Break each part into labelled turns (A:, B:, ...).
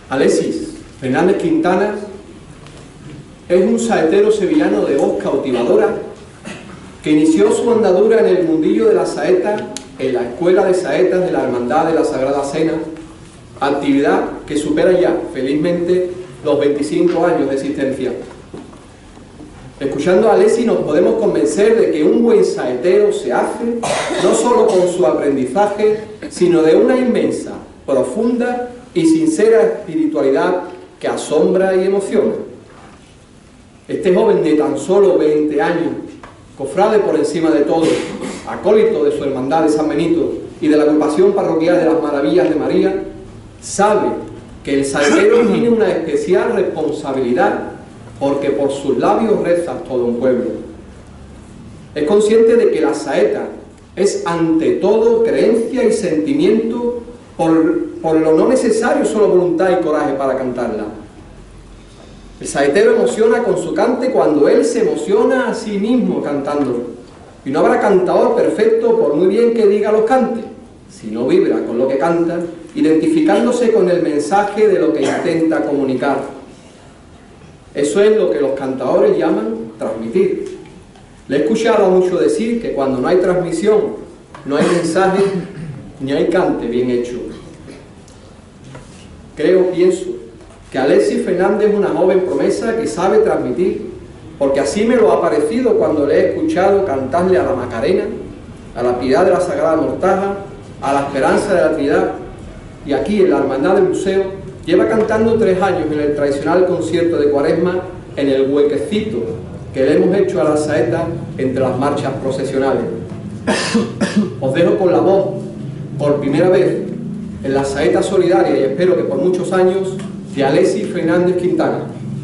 A: Alexis Fernández Quintana es un saetero sevillano de voz cautivadora que inició su andadura en el mundillo de la saeta en la Escuela de Saetas de la Hermandad de la Sagrada Cena, actividad que supera ya, felizmente, los 25 años de existencia. Escuchando a Alexis nos podemos convencer de que un buen saetero se hace no solo con su aprendizaje, sino de una inmensa, profunda y sincera espiritualidad que asombra y emociona. Este joven de tan solo 20 años, cofrade por encima de todo, acólito de su hermandad de San Benito y de la agrupación parroquial de las Maravillas de María, sabe que el saetero tiene una especial responsabilidad porque por sus labios reza todo un pueblo. Es consciente de que la saeta es ante todo creencia y sentimiento, por lo no necesario solo voluntad y coraje para cantarla. El saetero emociona con su cante cuando él se emociona a sí mismo cantándolo. Y no habrá cantador perfecto por muy bien que diga los cantes, si no vibra con lo que canta, identificándose con el mensaje de lo que intenta comunicar. Eso es lo que los cantadores llaman transmitir. Le he escuchado mucho decir que cuando no hay transmisión, no hay mensaje, ni hay cante bien hecho. Pienso que Alexis Fernández es una joven promesa que sabe transmitir, porque así me lo ha parecido cuando le he escuchado cantarle a la Macarena, a la Piedad de la Sagrada Mortaja, a la Esperanza de la Trinidad, y aquí en la Hermandad del Buceo lleva cantando 3 años en el tradicional concierto de Cuaresma en el huequecito que le hemos hecho a la saeta entre las marchas procesionales. Os dejo con la voz, por primera vez, en la saeta solidaria y espero que por muchos años, de Alexis Fernández Quintana.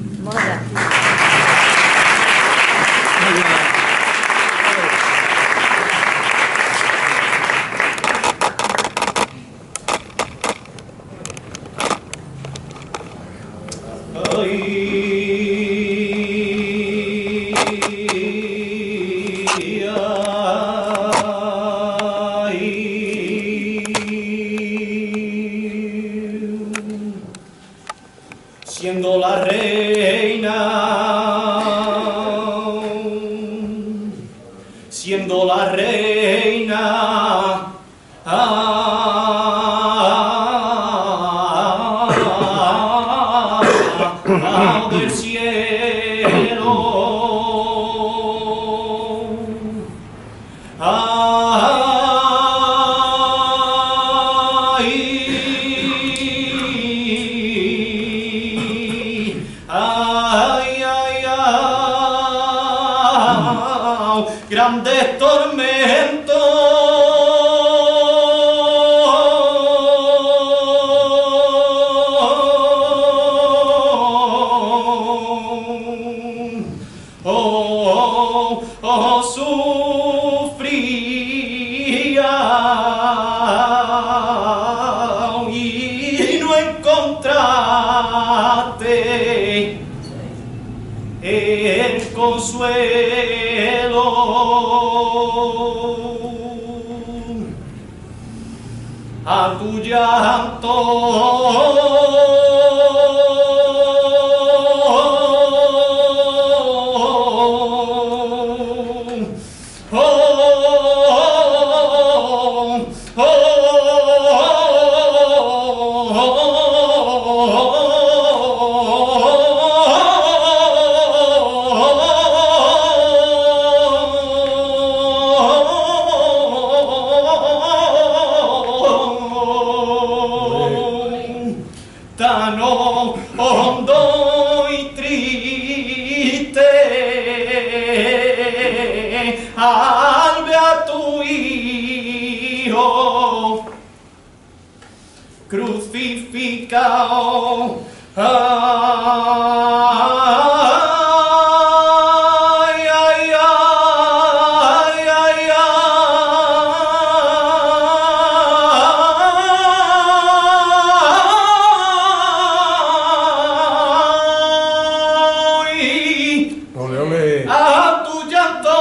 B: Siendo la reina, del cielo, grandes tormentos sufría y no encontraste el consuelo. A tu llanto tan hondo y triste al ver a tu hijo crucificado. A tu llanto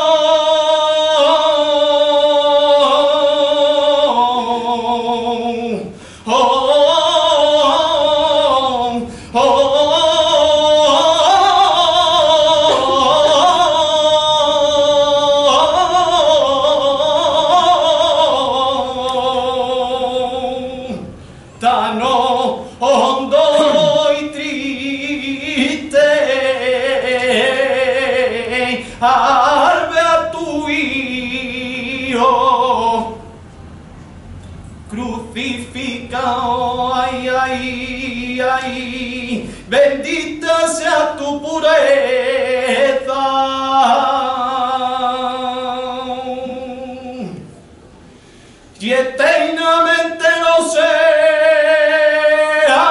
B: ay, ay, bendita sea tu pureza. Y eternamente lo sea,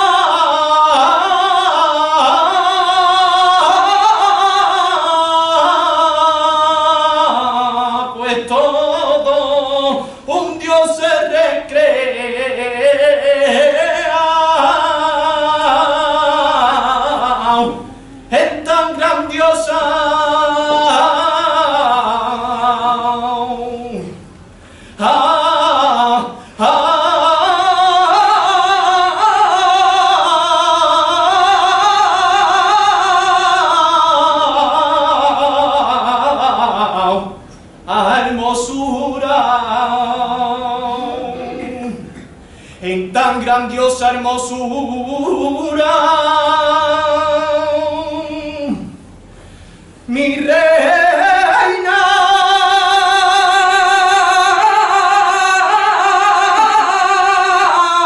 B: pues todo un Dios se recrea en tan grandiosa hermosura, en tan grandiosa hermosura, mi reina,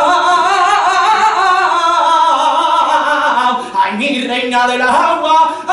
B: ay, mi reina del agua,